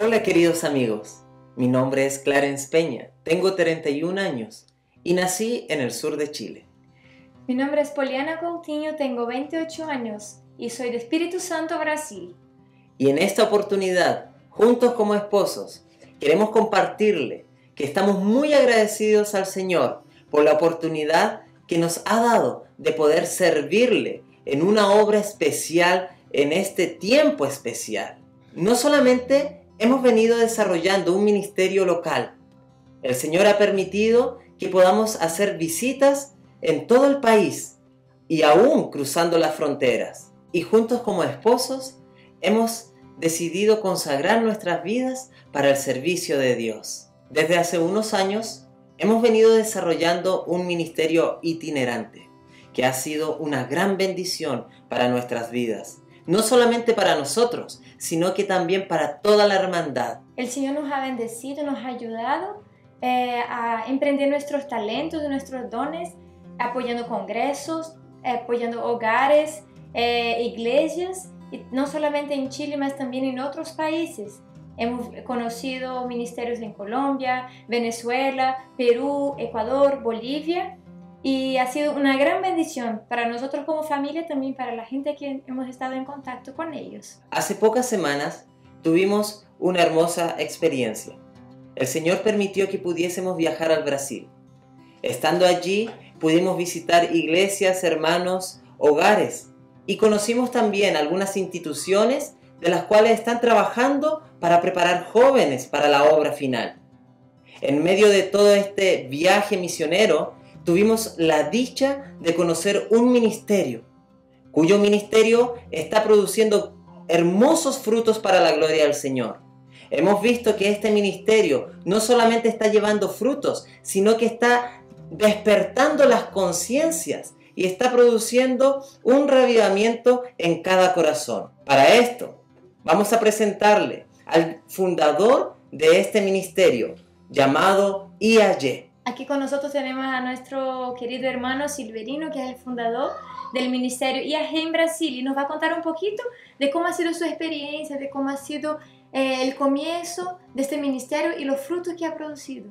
Hola queridos amigos, mi nombre es Clarence Peña, tengo 31 años y nací en el sur de Chile. Mi nombre es Poliana Coutinho, tengo 28 años y soy de Espíritu Santo, Brasil. Y en esta oportunidad, juntos como esposos, queremos compartirle que estamos muy agradecidos al Señor por la oportunidad que nos ha dado de poder servirle en una obra especial en este tiempo especial. No solamente hemos venido desarrollando un ministerio local, el Señor ha permitido que podamos hacer visitas en todo el país y aún cruzando las fronteras. Y juntos como esposos hemos decidido consagrar nuestras vidas para el servicio de Dios. Desde hace unos años hemos venido desarrollando un ministerio itinerante que ha sido una gran bendición para nuestras vidas. No solamente para nosotros, sino que también para toda la hermandad. El Señor nos ha bendecido, nos ha ayudado a emprender nuestros talentos, nuestros dones, apoyando congresos, apoyando hogares, iglesias, y no solamente en Chile, mas también en otros países. Hemos conocido ministerios en Colombia, Venezuela, Perú, Ecuador, Bolivia, y ha sido una gran bendición para nosotros como familia, también para la gente que hemos estado en contacto con ellos. Hace pocas semanas tuvimos una hermosa experiencia. El Señor permitió que pudiésemos viajar al Brasil. Estando allí, pudimos visitar iglesias, hermanos, hogares, y conocimos también algunas instituciones de las cuales están trabajando para preparar jóvenes para la obra final. En medio de todo este viaje misionero, tuvimos la dicha de conocer un ministerio, cuyo ministerio está produciendo hermosos frutos para la gloria del Señor. Hemos visto que este ministerio no solamente está llevando frutos, sino que está despertando las conciencias y está produciendo un revivamiento en cada corazón. Para esto, vamos a presentarle al fundador de este ministerio, llamado IAG. Aquí con nosotros tenemos a nuestro querido hermano Silverino, que es el fundador del ministerio IAG en Brasil, y nos va a contar un poquito de cómo ha sido su experiencia, de cómo ha sido el comienzo de este ministerio y los frutos que ha producido.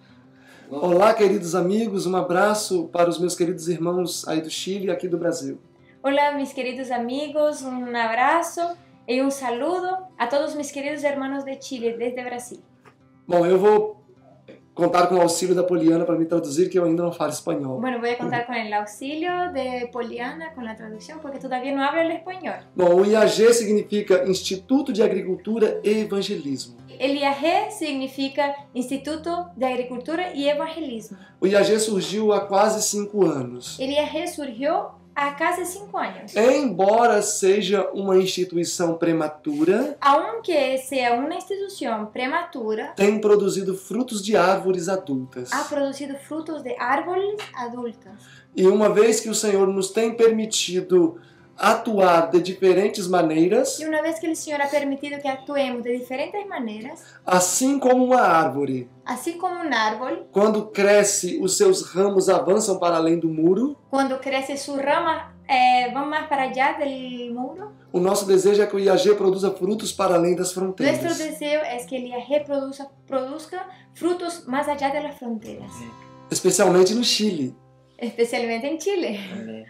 Olá, queridos amigos, abraço para os meus queridos irmãos aí do Chile e aqui do Brasil. Hola, mis queridos amigos, un abrazo y un saludo a todos mis queridos hermanos de Chile, desde Brasil. Bom, eu vou contar com o auxílio da Poliana para me traduzir, que eu ainda não falo espanhol. Bueno, voy a contar con el auxilio de Poliana con la traducción, porque todavía no hablo el español. Bom, o IAG significa Instituto de Agricultura e Evangelismo. El IAG significa Instituto de Agricultura y Evangelismo. O IAG surgiu há quase 5 anos. El IAG surgió há casi 5 años. Embora seja uma instituição prematura, Aunque sea una institución prematura, tem produzido frutos de árvores adultas. ha producido frutos de árboles adultos. E uma vez que o Senhor nos tem permitido atuar de diferentes maneiras, Y una vez que el Señor ha permitido que actuemos de diferentes maneras, assim como uma árvore, así como un árbol, quando cresce, os seus ramos avançam para além do muro, cuando crece sus ramas, van más para allá del muro. o nosso desejo é que o IAG produza frutos para além das Nuestro fronteiras. deseo es que el IAG produzca frutos más allá de las fronteras, Especialmente no Chile. especialmente en Chile. Amén.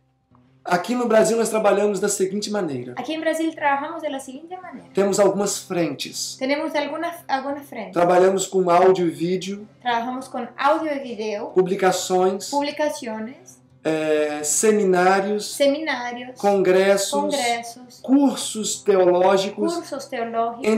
Aqui no Brasil nós trabalhamos da seguinte maneira. Aquí en Brasil trabajamos de la siguiente manera. Temos algumas frentes. Tenemos algunas frentes. Trabalhamos com áudio e vídeo, Trabajamos con audio y video, publicações, publicaciones, seminários, seminarios, congressos, cursos teológicos, cursos teológicos,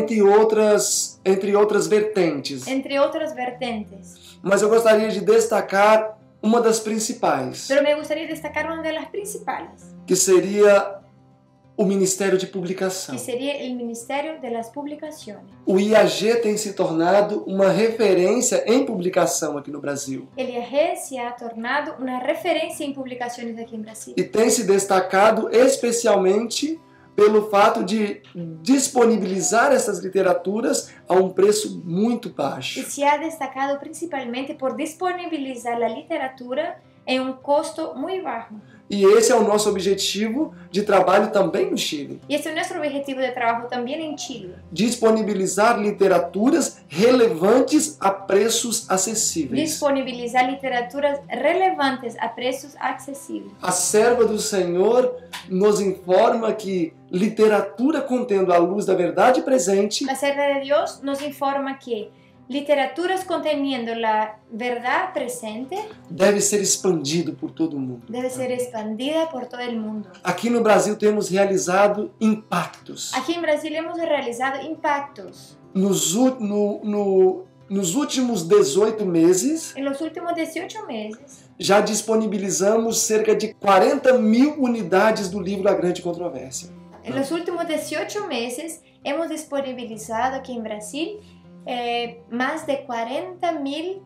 entre outras vertentes. entre otras vertentes. Mas eu gostaria de destacar uma das principais, Pero me gustaría destacar una de las principales, que seria o Ministério de Publicação. que sería el Ministerio de las Publicaciones. O IAG tem se tornado uma referência em publicação aqui no Brasil El IAG se ha tornado una referencia en publicaciones aquí en Brasil e tem se destacado especialmente pelo fato de disponibilizar essas literaturas a um preço muito y baixo. se ha destacado principalmente por disponibilizar la literatura en un costo muy bajo. E esse é o nosso objetivo de trabalho também no Chile. Y este es nuestro objetivo de trabajo también en Chile. Disponibilizar literaturas relevantes a preços acessíveis. Disponibilizar literaturas relevantes a precios accesibles. A serva do Senhor nos informa que literatura contendo a luz da verdade presente La sierva de Dios nos informa que literaturas conteniendo la verdad presente deve ser expandido por todo o mundo. debe ser expandida por todo el mundo. Aqui no Brasil temos realizado impactos. Aquí en Brasil hemos realizado impactos. Nos últimos 18 meses, En los últimos 18 meses já disponibilizamos cerca de 40.000 unidades do livro A Grande Controvérsia. En los últimos 18 meses hemos disponibilizado aquí en Brasil más de 40.000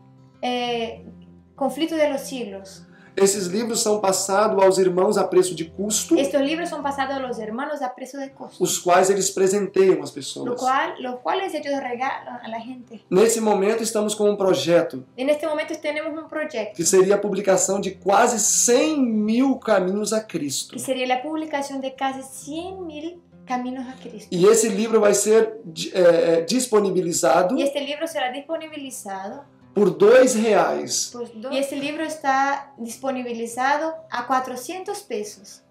conflictos de los siglos. Esses livros são passados aos irmãos a preço de custo, Estos libros son pasados a los hermanos a precio de costo, os quais eles presenteiam as pessoas. los cuales ellos regalan a la gente. Nesse momento estamos com um projeto En este momento tenemos un proyecto que seria a publicação de quase 100.000 caminhos a Cristo. que sería la publicación de casi 100.000 caminos a Cristo. E esse livro vai ser disponibilizado Y este libro será disponibilizado por R$2. y este libro está disponibilizado a 400 pesos.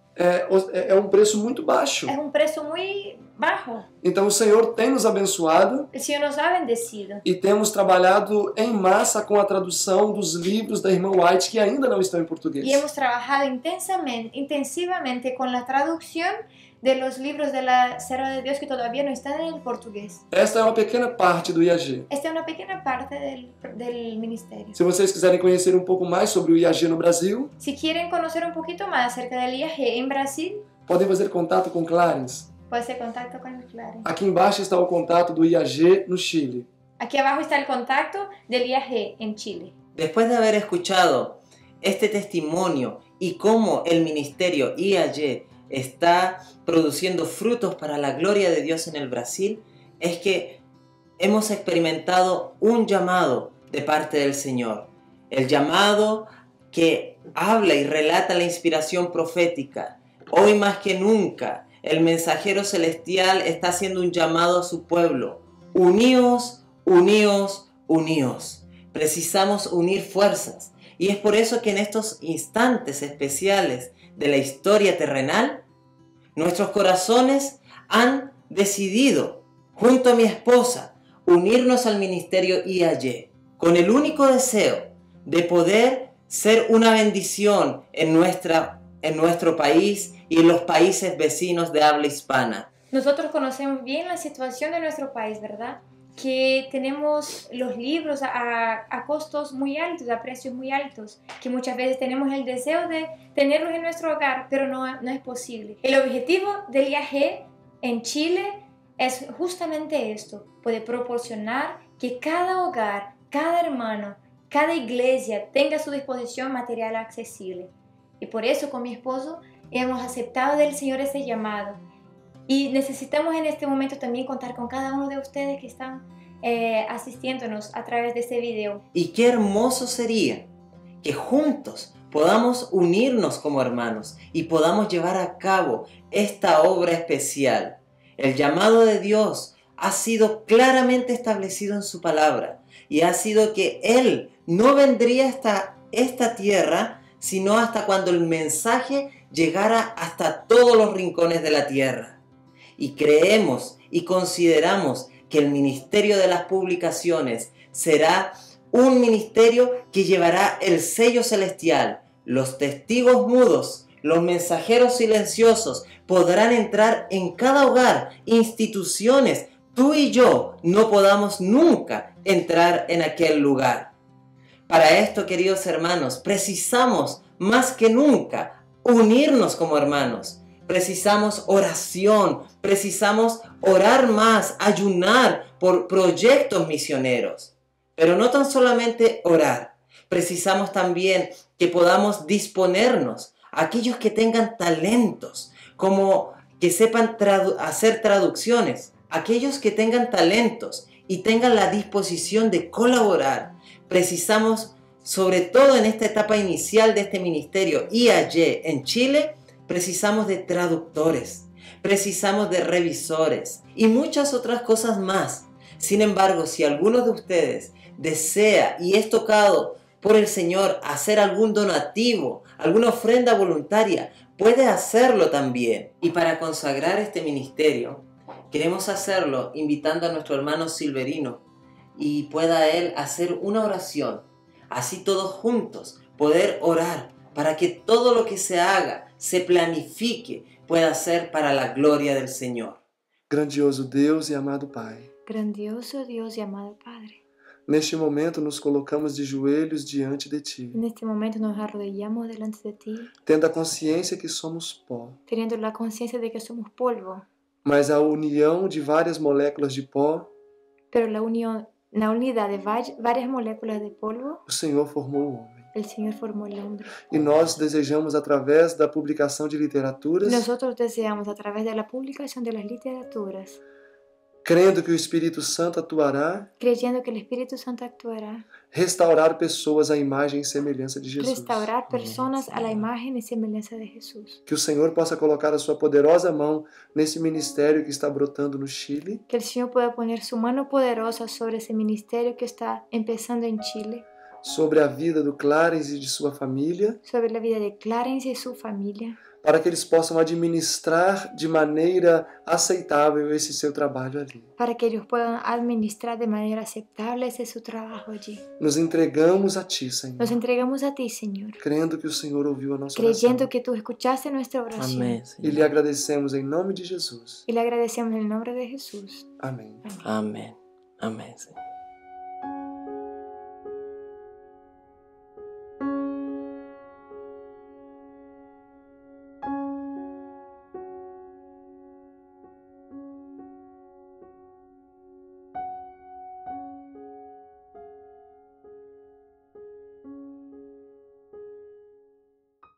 É um preço muito baixo. Es un precio muy bajo. Então o Senhor tem nos abençoado El Señor nos ha bendecido. e temos trabalhado em massa com a tradução dos livros da irmã White que ainda não estão em português. Y hemos trabajado intensivamente con la traducción de los libros de la Sierva de Dios que todavía no están en el portugués. Esta é uma pequena parte do IAG. Esta es una pequeña parte del ministerio. Se vocês quiserem conhecer um pouco mais sobre o IAG no Brasil, Si quieren conocer un poquito más acerca del IAG en Brasil, podem fazer contato com Clarence. puede ser contacto con el Claren. Aqui embaixo está o contato do IAG no Chile. Aquí abajo está el contacto del IAG en Chile. Después de haber escuchado este testimonio y cómo el ministerio IAG está produciendo frutos para la gloria de Dios en el Brasil, es que hemos experimentado un llamado de parte del Señor. El llamado que habla y relata la inspiración profética. Hoy más que nunca, el mensajero celestial está haciendo un llamado a su pueblo. Uníos, uníos, uníos. Precisamos unir fuerzas. Y es por eso que en estos instantes especiales de la historia terrenal, nuestros corazones han decidido, junto a mi esposa, unirnos al ministerio IAG, con el único deseo de poder ser una bendición en nuestro país y en los países vecinos de habla hispana. Nosotros conocemos bien la situación de nuestro país, ¿verdad? Que tenemos los libros a costos muy altos, a precios muy altos, que muchas veces tenemos el deseo de tenerlos en nuestro hogar, pero no es posible. El objetivo del IAG en Chile es justamente esto, puede proporcionar que cada hogar, cada hermano, cada iglesia tenga a su disposición material accesible. Y por eso con mi esposo hemos aceptado del Señor ese llamado. Y necesitamos en este momento también contar con cada uno de ustedes que están asistiéndonos a través de este video. Y qué hermoso sería que juntos podamos unirnos como hermanos y podamos llevar a cabo esta obra especial. El llamado de Dios ha sido claramente establecido en su palabra y ha sido que Él no vendría hasta esta tierra sino hasta cuando el mensaje llegara hasta todos los rincones de la tierra. Y creemos y consideramos que el ministerio de las publicaciones será un ministerio que llevará el sello celestial. Los testigos mudos, los mensajeros silenciosos podrán entrar en cada hogar, instituciones. Tú y yo no podamos nunca entrar en aquel lugar. Para esto, queridos hermanos, precisamos más que nunca unirnos como hermanos. Precisamos oración, precisamos orar más, ayunar por proyectos misioneros. Pero no tan solamente orar, precisamos también que podamos disponernos, aquellos que tengan talentos, como que sepan hacer traducciones, aquellos que tengan talentos y tengan la disposición de colaborar. Precisamos sobre todo en esta etapa inicial de este ministerio IAY en Chile, precisamos de traductores, precisamos de revisores y muchas otras cosas más. Sin embargo, si alguno de ustedes desea y es tocado por el Señor hacer algún donativo, alguna ofrenda voluntaria, puede hacerlo también. Y para consagrar este ministerio, queremos hacerlo invitando a nuestro hermano Silverino y pueda él hacer una oración, así todos juntos poder orar para que todo lo que se haga, se planifique, pueda ser para la gloria del Señor. Grandioso Deus e amado Pai, Grandioso Dios y amado Padre, neste momento nos colocamos de joelhos diante de Ti, en este momento nos arrodillamos delante de ti, tendo a consciência que somos pó, teniendo la conciencia de que somos polvo, mas a união de várias moléculas de pó, pero la unidad de varias moléculas de polvo, o Senhor formou o homem. el Señor formó el hombre. E nós desejamos, através da publicação de literaturas, Nosotros deseamos a través de la publicación de las literaturas, crendo que o Espírito Santo atuará, creyendo que el Espíritu Santo actuará, restaurar pessoas à imagem e semelhança de Jesus. restaurar personas a la imagen y semejanza de Jesús. Que o Senhor possa colocar a sua poderosa mão nesse ministério que está brotando no Chile, Que el Señor pueda poner su mano poderosa sobre ese ministerio que está empezando en Chile, sobre a vida do Clarence e de sua família, sobre la vida de Clarence y su familia, para que eles possam administrar de maneira aceitável esse seu trabalho ali. para que ellos puedan administrar de manera aceptable ese su trabajo allí. Nos entregamos a Ti, Senhor, Nos entregamos a ti, Señor, crendo que o Senhor ouviu a nossa creyendo oração. que tú escuchaste nuestra oración. Amén, E Señor. lhe agradecemos em nome de Jesus. Y le agradecemos en el nombre de Jesús. Amém. Amén. Amén, Señor.